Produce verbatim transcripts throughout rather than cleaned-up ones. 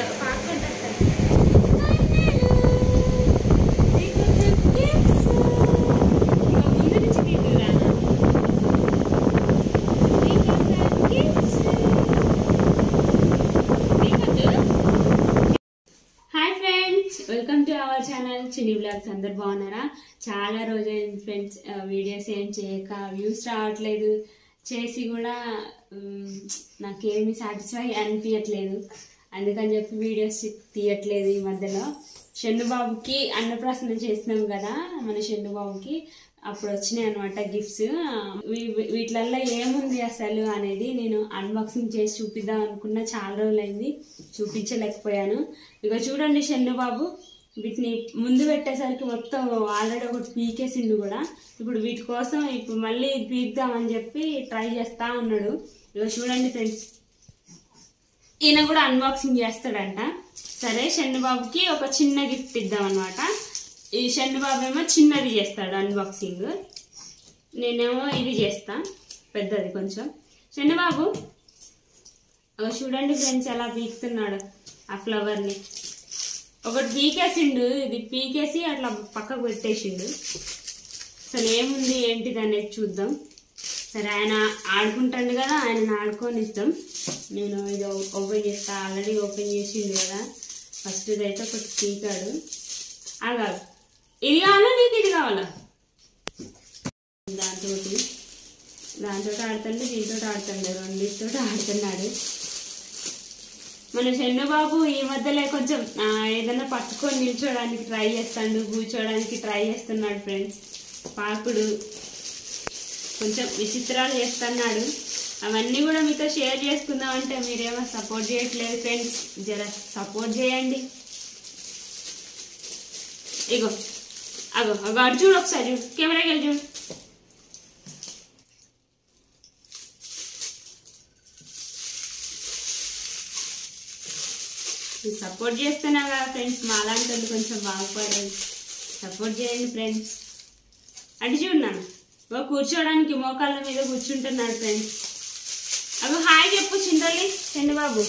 పాకుంటా welcome to our channel Chinni vlogs. అందరు బాగున్నారా? చాలా రోజైంది ఫ్రెండ్స్ వీడియోస్ ఏం చేయక, వ్యూస్ రావట్లేదు, చేసి కూడా నాకేమి సాటిస్ఫై అనిపించట్లేదు. అందుకని చెప్పి వీడియోస్ తీయట్లేదు. ఈ మధ్యలో షన్నుబాబుకి అన్నప్రాసన చేసినాం కదా, మన షన్నుబాబుకి అప్పుడు వచ్చినాయి అనమాట గిఫ్ట్స్. వీటిలల్లో ఏముంది అసలు అనేది నేను అన్బాక్సింగ్ చేసి చూపిద్దాం అనుకున్నా, చాలా రోజులైంది చూపించలేకపోయాను. ఇక చూడండి షన్నుబాబు వీటిని ముందు పెట్టేసరికి మొత్తం ఆల్రెడీ ఒకటి పీకేసిండు కూడా. ఇప్పుడు వీటి కోసం ఇప్పుడు మళ్ళీ పీకుదామని చెప్పి ట్రై చేస్తా ఉన్నాడు. ఇక చూడండి ఫ్రెండ్స్, ఈయన కూడా అన్బాక్సింగ్ చేస్తాడంట. సరే షన్నుబాబుకి ఒక చిన్న గిఫ్ట్ ఇద్దాం అనమాట. ఈ షన్నుబాబు ఏమో చిన్నది చేస్తాడు అన్బాక్సింగ్, నేనేమో ఇది చేస్తా పెద్దది కొంచెం. షన్నుబాబు చూడండి ఫ్రెండ్స్ ఎలా పీకుతున్నాడు ఆ ఫ్లవర్ని. ఒకటి పీకేసిండు, ఇది పీకేసి అట్లా పక్కకు పెట్టేసిండు. అసలు ఏముంది ఏంటిది అనేది చూద్దాం. సరే ఆయన ఆడుకుంటాడు కదా, ఆయన ఆడుకొని ఇద్దాం. నేను ఇది ఓపెన్ చేస్తా, ఆల్రెడీ ఓపెన్ చేసిండు కదా. ఫస్ట్ అయితే ఒకటి పీకాడు. ఆగాదు, ఇది కావాలా నీకు ఇది కావాలా? దాంతో దాంతో ఆడుతుండే, దీంతో ఆడుతుండే, రెండింటితో ఆడుతున్నాడు మన షన్నుబాబు. ఈ మధ్యలో కొంచెం ఏదైనా పట్టుకొని నిల్చోడానికి ట్రై చేస్తాడు, కూర్చోడానికి ట్రై చేస్తున్నాడు ఫ్రెండ్స్. పాకుడు కొంచెం విచిత్రాలు చేస్తున్నాడు. అవన్నీ కూడా మీతో షేర్ చేసుకుందామంటే మీరేమో సపోర్ట్ చేయట్లేదు ఫ్రెండ్స్. జర సపోర్ట్ చేయండి. ఇగో అగో అగో అటు చూడు, ఒకసారి చూడు, కెమెరాకి వెళ్ళి చూడు. సపోర్ట్ చేస్తున్నా కదా ఫ్రెండ్స్, మా అలాంటి వాళ్ళు కొంచెం బాగుపడాలి. సపోర్ట్ చేయండి ఫ్రెండ్స్. అటు చూడున్నాను ఓ కూర్చోడానికి మోకాళ్ళ మీద కూర్చుంటున్నాడు ఫ్రెండ్స్. అగో హాయ్ చెప్పు చింతల్లి చంద్రబాబు.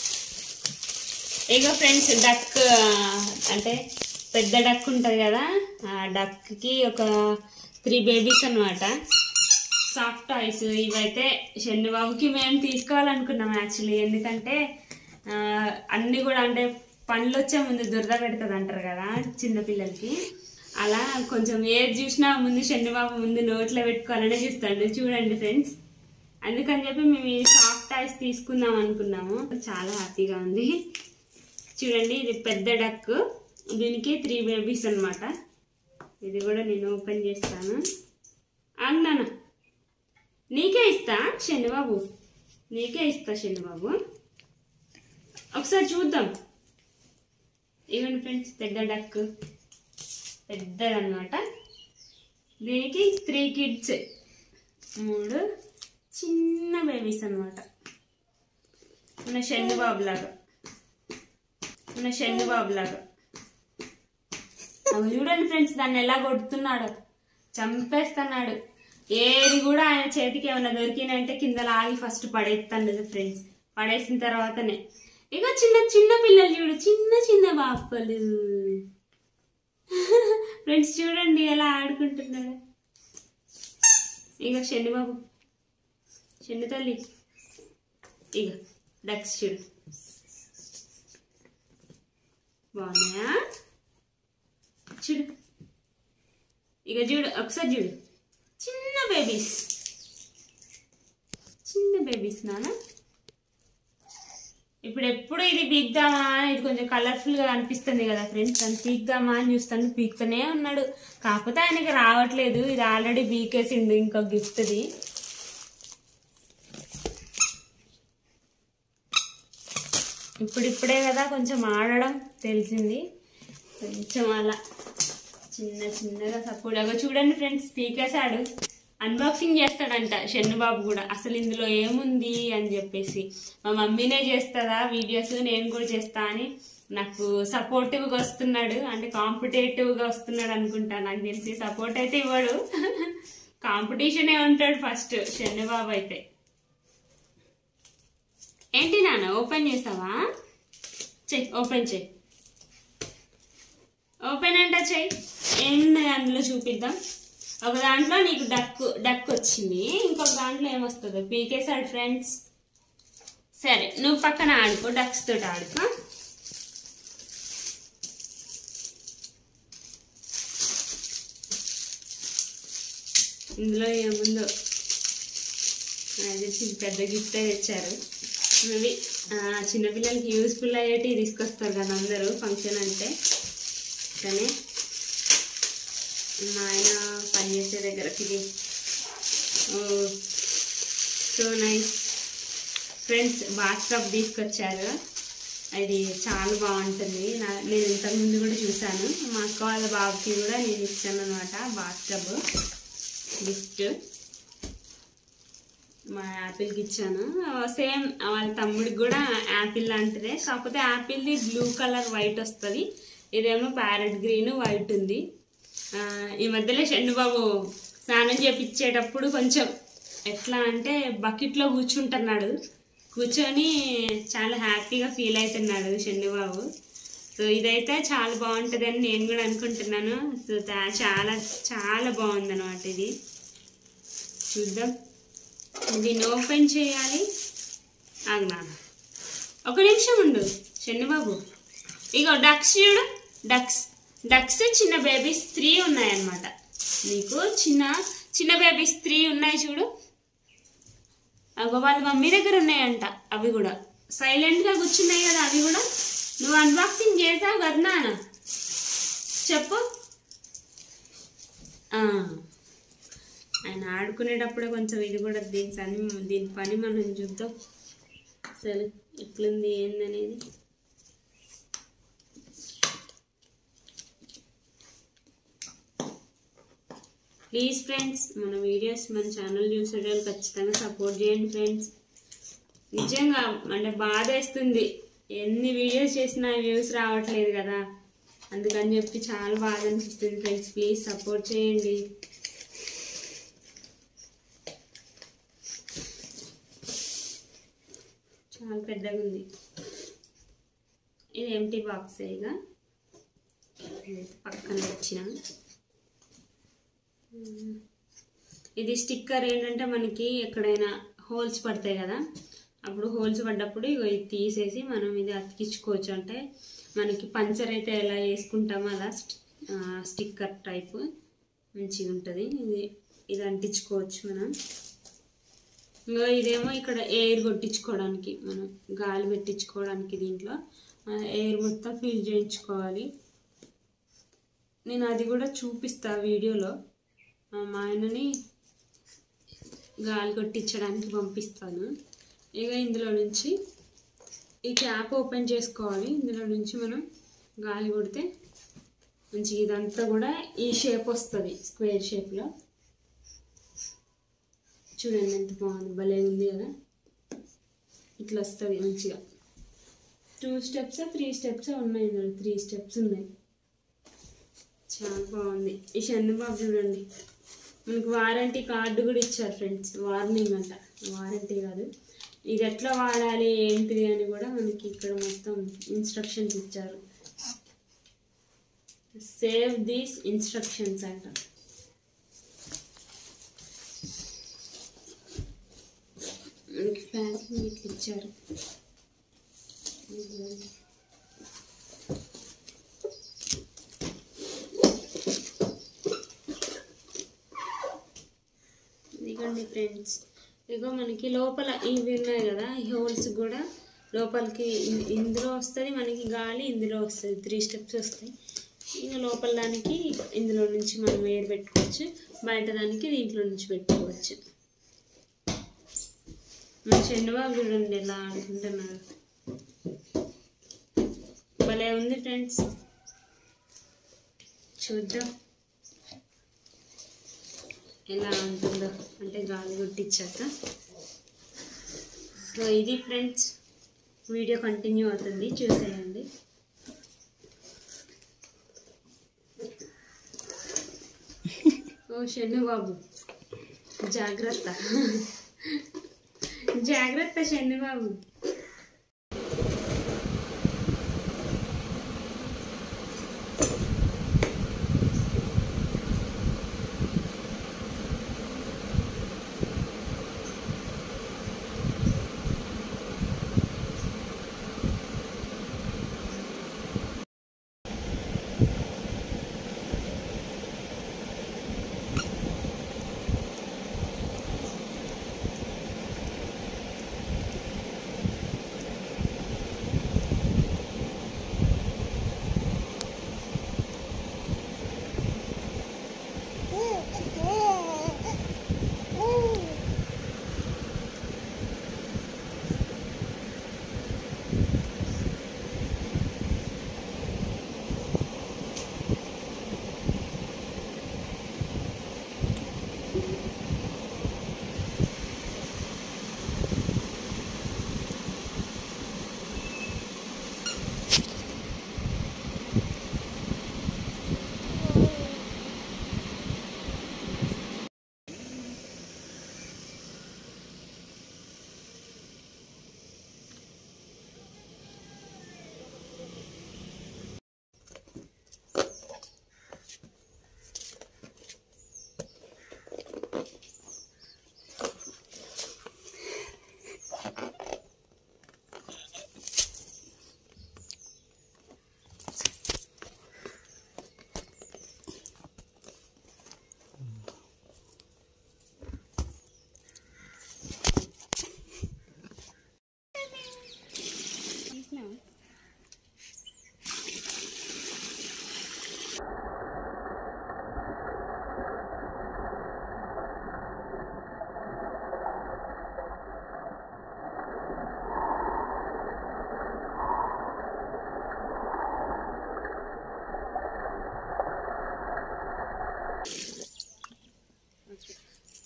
ఇగో ఫ్రెండ్స్ డక్ అంటే పెద్ద డక్ ఉంటుంది కదా, ఆ డక్కి ఒక త్రీ బేబీస్ అనమాట, సాఫ్ట్ టాయ్స్. ఇవైతే షన్నుబాబుకి మేము తీసుకోవాలనుకున్నాం యాక్చువల్లీ. ఎందుకంటే అన్నీ కూడా అంటే పండ్లు వచ్చే ముందు దురద పెడుతుంది అంటారు కదా చిన్నపిల్లలకి. అలా కొంచెం ఏది చూసినా ముందు షన్నుబాబు ముందు నోట్లో పెట్టుకోవాలనే చూస్తాడు. చూడండి ఫ్రెండ్స్, అందుకని చెప్పి మేము ఈ సాఫ్ట్ టాయ్స్ తీసుకుందాం అనుకున్నాము. చాలా హ్యాపీగా ఉంది. చూడండి ఇది పెద్ద డక్, దీనికి త్రీ బేబీస్ అనమాట. ఇది కూడా నేను ఓపెన్ చేస్తాను. అన్నాను నీకే ఇస్తా షన్నుబాబు, నీకే ఇస్తా షన్నుబాబు. ఒకసారి చూద్దాం. ఇవ్వండి ఫ్రెండ్స్, పెద్ద డక్ పెద్దదన్నమాట. దీనికి త్రీ కిడ్స్, మూడు చిన్న బేబీస్ అనమాట. మన షన్నుబాబు లాగా, మన షన్నుబాబు లాగా. అవి చూడండి ఫ్రెండ్స్, దాన్ని ఎలా కొడుతున్నాడు, చంపేస్తున్నాడు. ఏది కూడా ఆయన చేతికి ఏమన్నా దొరికినంటే కింద లాగి ఫస్ట్ పడేస్తాడు ఫ్రెండ్స్. పడేసిన తర్వాతనే ఇక చిన్న చిన్న పిల్లలు చూడు, చిన్న చిన్న బాపలు ఫ్రెండ్స్ చూడండి ఎలా ఆడుకుంటున్నాడు. ఇక షన్నుబాబు, షన్ను తల్లి, ఇక డక్స్ చూడు బాగున్నాయా చూడు. ఇక చూడు ఒకసారి చూడు, చిన్న బేబీస్, చిన్న బేబీస్ నాన్న. ఇప్పుడు ఎప్పుడు ఇది పీక్దామా, ఇది కొంచెం కలర్ఫుల్ గా అనిపిస్తుంది కదా ఫ్రెండ్స్, దాన్ని పీక్దామా అని చూస్తాను. పీక్తూనే ఉన్నాడు, కాకపోతే ఆయనకి రావట్లేదు. ఇది ఆల్రెడీ పీకేసిండు ఇంకో గిఫ్ట్ది. ఇప్పుడిప్పుడే కదా కొంచెం ఆడడం తెలిసింది, కొంచెం అలా చిన్న చిన్నగా సపోర్ట్. అగో చూడండి ఫ్రెండ్స్, పీకేసాడు. అన్బాక్సింగ్ చేస్తాడంట షన్నుబాబు కూడా. అసలు ఇందులో ఏముంది అని చెప్పేసి, మా మమ్మీనే చేస్తుందా వీడియోస్, నేను కూడా చేస్తా అని నాకు సపోర్టివ్గా వస్తున్నాడు. అంటే కాంపిటేటివ్గా వస్తున్నాడు అనుకుంటా, నాకు తెలిసి సపోర్ట్ అయితే ఇవ్వడు, కాంపిటీషనే ఉంటాడు ఫస్ట్ షన్నుబాబు అయితే. ఏంటి నాన్న ఓపెన్ చేసావా? చెయ్యి, ఓపెన్ చెయ్యి. ఓపెన్ అంటే చెయ్యి. ఏమున్నాయి అందులో చూపిద్దాం. ఒక దాంట్లో నీకు డక్ డక్ వచ్చింది, ఇంకొక దాంట్లో ఏమొస్తుందో పీకేసాడు ఫ్రెండ్స్. సరే నువ్వు పక్కన ఆడుకో, డక్స్ తోటి ఆడుకో. ఇందులో ఏముందో అది పెద్ద గిఫ్ట్ తెచ్చారు. మేబీ చిన్నపిల్లలకి యూస్ఫుల్ అయ్యేటి తీసుకొస్తారు కదా అందరూ ఫంక్షన్ అంటే. కానీ మా ఆయన పనిచేసే దగ్గరకి so nice friends. Bath tub తీసుకొచ్చారు, అది చాలా బాగుంటుంది. నా నేను ఇంతకుముందు కూడా చూశాను. మా అక్క వాళ్ళ బాబుకి కూడా నేను ఇచ్చాను అనమాట బాత్ టబ్ గిఫ్ట్. మా యాపిల్కి ఇచ్చాను. సేమ్ వాళ్ళ తమ్ముడికి కూడా యాపిల్ లాంటిదే, కాకపోతే యాపిల్ది బ్లూ కలర్ వైట్ వస్తుంది, ఇదేమో ప్యారెట్ గ్రీన్ వైట్ ఉంది. ఈ మధ్యలో షన్నుబాబు స్నానం చేపించేటప్పుడు కొంచెం ఎట్లా అంటే బకెట్లో కూర్చుంటున్నాడు, కూర్చొని చాలా హ్యాపీగా ఫీల్ అవుతున్నాడు షన్నుబాబు. సో ఇదైతే చాలా బాగుంటుంది అని నేను కూడా అనుకుంటున్నాను. సో చాలా చాలా బాగుంది అనమాట ఇది. చూద్దాం, దీన్ని ఓపెన్ చేయాలి. అన్నా ఒక నిమిషం ఉండు షన్నుబాబు. ఇగో డక్స్ చూడు, డక్స్ డక్స్ చిన్న బేబీస్ త్రీ ఉన్నాయన్నమాట. నీకు చిన్న చిన్న బేబీస్ త్రీ ఉన్నాయి చూడు. అగో వాళ్ళ మమ్మీ దగ్గర ఉన్నాయంట. అవి కూడా సైలెంట్గా కూర్చున్నాయి కదా, అవి కూడా నువ్వు అన్బాక్సింగ్ చేసావు కదా నాన్న, చెప్పు. ఆయన ఆడుకునేటప్పుడే కొంచెం ఇది కూడా దీని పని దీని పని మనం చూద్దాం అసలు ఎట్లుంది ఏందనేది. ప్లీజ్ ఫ్రెండ్స్, మన వీడియోస్ మన ఛానల్ చూసేటప్పుడు ఖచ్చితంగా సపోర్ట్ చేయండి ఫ్రెండ్స్. నిజంగా అంటే బాధ వేస్తుంది, ఎన్ని వీడియోస్ చేసినా వ్యూస్ రావట్లేదు కదా, అందుకని చెప్పి చాలా బాధ అనిపిస్తుంది ఫ్రెండ్స్. ప్లీజ్ సపోర్ట్ చేయండి. చాలా పెద్దగా ఉంది. ఇది ఎంటీ బాక్స్, ఇక పక్కన వచ్చిన ఇది స్టిక్కర్. ఏంటంటే మనకి ఎక్కడైనా హోల్స్ పడతాయి కదా, అప్పుడు హోల్స్ పడ్డప్పుడు ఇగో ఇది తీసేసి మనం ఇది అతికించుకోవచ్చు. అంటే మనకి పంచర్ అయితే ఎలా వేసుకుంటామో అలా స్టిక్కర్ టైప్ మంచిగా ఉంటుంది. ఇది ఇది అంటించుకోవచ్చు మనం. ఇంకా ఇదేమో ఇక్కడ ఎయిర్ కొట్టించుకోవడానికి, మనం గాలి పెట్టించుకోవడానికి దీంట్లో ఎయిర్ మొత్తం ఫిల్ చేయించుకోవాలి. నేను అది కూడా చూపిస్తా వీడియోలో. మా ఆయనని గాలి కొట్టించడానికి పంపిస్తాను. ఇక ఇందులో నుంచి ఈ క్యాప్ ఓపెన్ చేసుకోవాలి. ఇందులో నుంచి మనం గాలి కొడితే మంచి ఇదంతా కూడా ఈ షేప్ వస్తుంది, స్క్వేర్ షేప్లో. చూడండి ఎంత బాగుంది, భలే ఉంది కదా. ఇట్లా వస్తుంది మంచిగా. టూ స్టెప్స్ త్రీ స్టెప్స్ ఉన్నాయి, ఇందులో త్రీ స్టెప్స్ ఉన్నాయి. చాలా బాగుంది. ఈ షన్నుబాబు చూడండి, మనకు వారంటీ కార్డు కూడా ఇచ్చారు ఫ్రెండ్స్. వార్నింగ్ అంట, వారంటీ కాదు. ఇది ఎట్లా వాడాలి ఏంటిది అని కూడా మనకి ఇక్కడ మొత్తం ఇన్స్ట్రక్షన్స్ ఇచ్చారు. సేవ్ దీస్ ఇన్స్ట్రక్షన్స్ అంట. మనకి ప్యాకింగ్ ఇట్లా ఇచ్చారు. ఇదిగోండి ఫ్రెండ్స్, ఇగో మనకి లోపల ఇవి ఉన్నాయి కదా, ఈ హోల్స్ కూడా లోపలికి ఇందులో వస్తుంది మనకి గాలి, ఇందులో వస్తుంది. త్రీ స్టెప్స్ వస్తాయి. ఇంకా లోపల దానికి ఇందులో నుంచి మనం ఎయిర్ పెట్టుకోవచ్చు, బయట దానికి దీంట్లో నుంచి పెట్టుకోవచ్చు. మన షన్నుబాబు చూడండి ఎలా అనుకుంటున్నారు, భలే ఉంది ఫ్రెండ్స్. చూద్దాం ఎలా ఉంటుందో, అంటే గాలి కొట్టించాక. సో ఇది ఫ్రెండ్స్, వీడియో కంటిన్యూ అవుతుంది, చూసేయండి. ఓ షన్నుబాబు జాగ్రత్త, జాగ్రత్త షన్నుబాబు.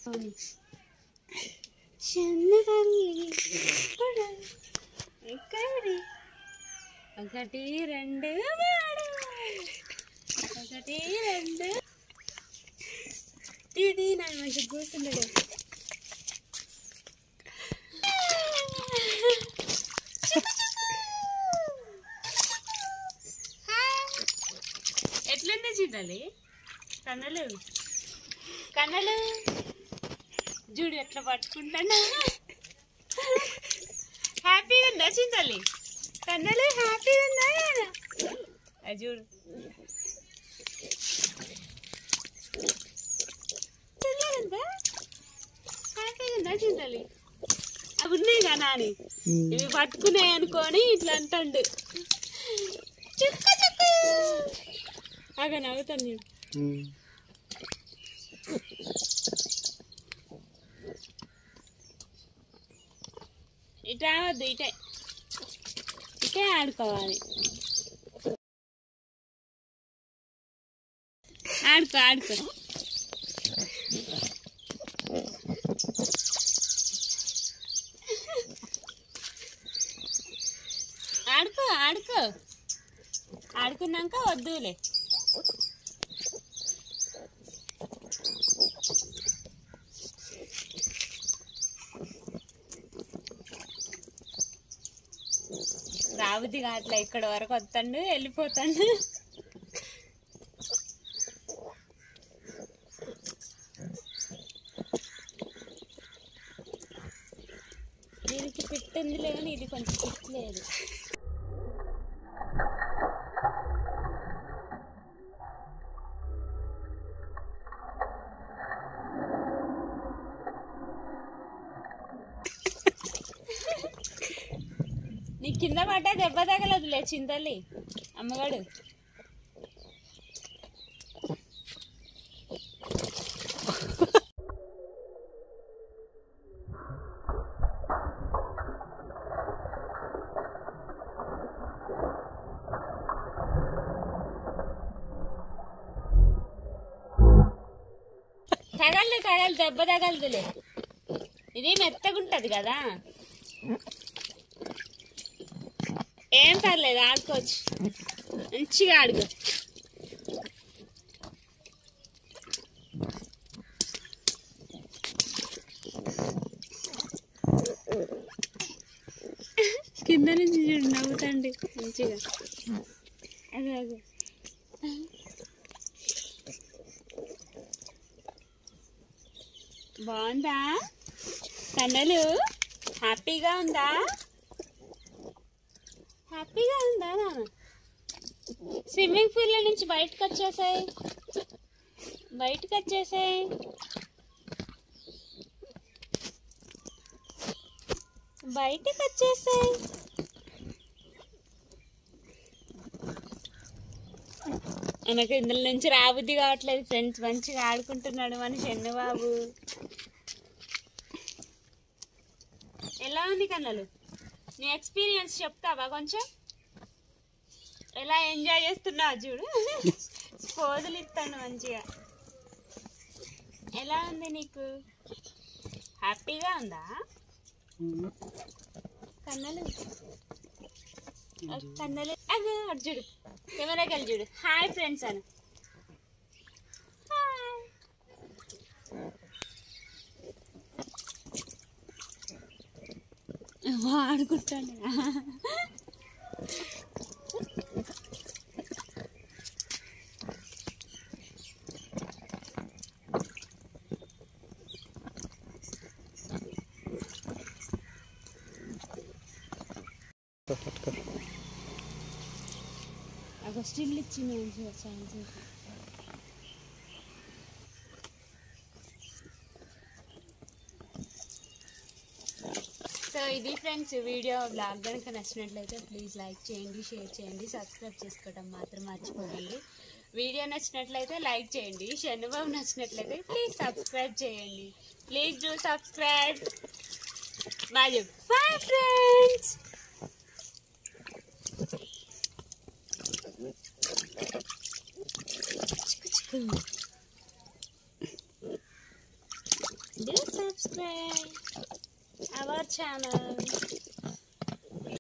ఒకటి రెండు మూడు ఒకటి రెండు ఇది నాకు మంచిగా కూర్చుండడు. ఎట్లుంది చింతలి కన్నలు కన్నలు చూడు ఎట్లా పట్టుకుంటాను. హ్యాపీగా ఉందా చింతలి కన్నలు హ్యాపీగా ఉందా అది చూడు. హ్యాపీగా ఉందా చింతలి అవి ఉన్నాయి కదా నాని ఇవి పట్టుకున్నాయి అనుకొని ఇట్లా అంటాడు చుక్క చుక్క అగా నవ్వుతాను నేను. ఇటు రావద్దు ఇటే ఇటే ఆడుకోవాలి. ఆడుకో ఆడుకో ఆడుకో ఆడుకో ఆడుకున్నాక వద్దులే. రాబుద్ది కాట్లా ఇక్కడ వరకు వస్తాడు వెళ్ళిపోతాడు. దీనికి పిట్టుంది లేని ఇది కొంచెం పిట్టలేదు. నీ కింద పడ్డా దెబ్బ తగలదులే చింతలి అమ్మగాడు. తగలదు తగలదు దెబ్బ తగలదులే ఇది మెత్తగుంటది కదా ఏం పర్లేదు ఆడుకోవచ్చు మంచిగా ఆడుకో. కింద నుంచి చూడు నవ్వుతండి మంచిగా. అదే అదే బాగుందా కన్నలు హ్యాపీగా ఉందా హ్యాపీగా ఉందా నాన్న. స్విమ్మింగ్ పూల్ నుంచి బయటకు వచ్చేసాయి బయటకు వచ్చేసాయి బయటకు వచ్చేసాయి. మనకు ఇందులో నుంచి రాబుద్ది కావట్లేదు ఫ్రెండ్స్. మంచిగా ఆడుకుంటున్నాడు మన చెన్నబాబు. ఎలా ఉంది కన్నలు నీ ఎక్స్పీరియన్స్ చెప్తావా కొంచెం? ఎలా ఎంజాయ్ చేస్తున్నావు చూడు పోజులు ఇస్తాను మంచిగా. ఎలా ఉంది నీకు హ్యాపీగా ఉందా కన్నలు కన్నలు? అదే అటు చూడు కెమెరాకి వెళ్ళి చూడు హాయ్ ఫ్రెండ్స్ అని. ఆడుకుంటాను అక్కడ స్టిల్ ఇచ్చింది మంచిగా సైన్స్. సో ఇది ఫ్రెండ్స్ వీడియో. బ్లాగ్ కనుక నచ్చినట్లయితే ప్లీజ్ లైక్ చేయండి, షేర్ చేయండి, సబ్స్క్రైబ్ చేసుకోవడం మాత్రం మర్చిపోకండి. వీడియో నచ్చినట్లయితే లైక్ చేయండి, శనిబాబు నచ్చినట్లయితే ప్లీజ్ సబ్స్క్రైబ్ చేయండి. Please do subscribe. Bye bye friends. subscribe our channel.